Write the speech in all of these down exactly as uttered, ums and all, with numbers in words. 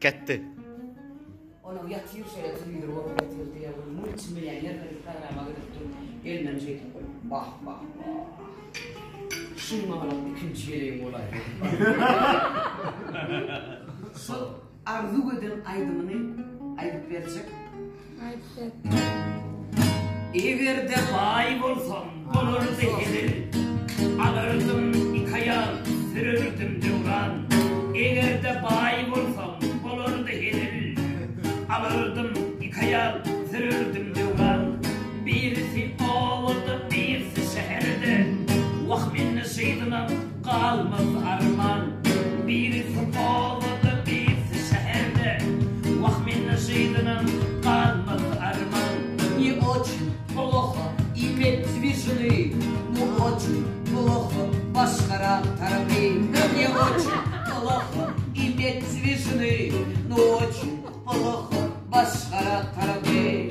Gitti. Onu yatıyor şöyle tüyüdür, o yatıyor diye multimilyoner programa gidip elinden şey koyuyor. Bah bah bah. Şunun alıp ikinci yeleğim olay. So, arzu eden aydımını ayıp verecek. Ayıp Everde bay olsam olurdu gelir. Alırdım ikaya, sürürdüm devran. Everde bay olsam olurdu gelir. Alırdım ikaya, sürürdüm devran. Birisi ovulda, birisi şehirde. Vahmin şeydinden kalmaz arman. Birisi ovulda, birisi şehirde. Vahmin şeydinden kalmaz arman. Не очень плохо иметь движны, но очень плохо башкара торби. Не очень плохо иметь движны, но очень плохо башкара торби.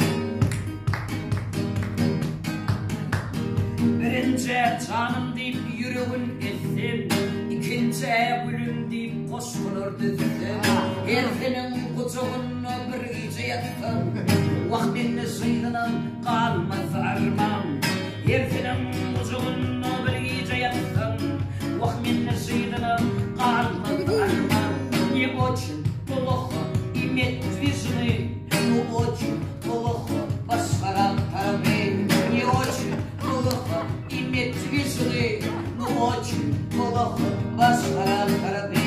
Birinci canım deyip yüreğin ettim, ikinci evlüm deyip koşulur dizdim. Herifinin kucağına bir gece yattım, vaktinle şeydinden kalmaz armam. Herifinin kucağına bir gece yattım, vaktinle şeydinden kalmaz armam. Не очень плохо иметь движны, но очень плохо башкара торби. Не очень плохо иметь движны, но очень плохо башкара торби.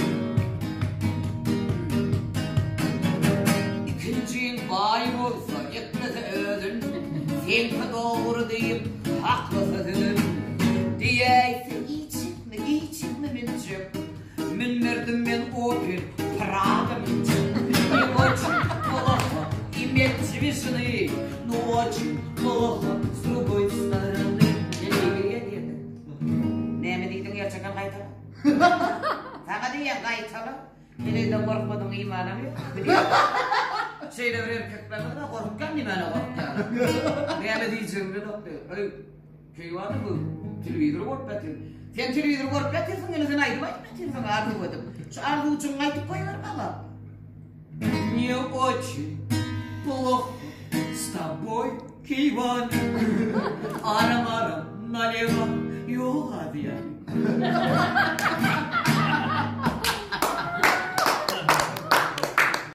İkinciyin bay olsa yetmese ödün, sen doğru deyip haklısın. Diyeyse içip mi içip mi mincip, min verdim ben Opel Prada mincip. Не очень плохо иметь движны, но очень плохо с другой стороны. Ne mi dedin gerçekten kaytala? Sana diye kaytala. Nereden korkmadın imanım yok. Şeyde bir erkeklerden de korkkan imana korkkan. Ne mi diyeceğim ben okuyor. Şey vardı bu. Televizyon korkatıyor. Sen televizyon korkatıyorsun yine sen ayrı bakmıyorsun arzu edip. Şu arzu için aytıp koyuyor baba. Не очень плохо с тобой, Киван. Арам-арам налево, юга-дья.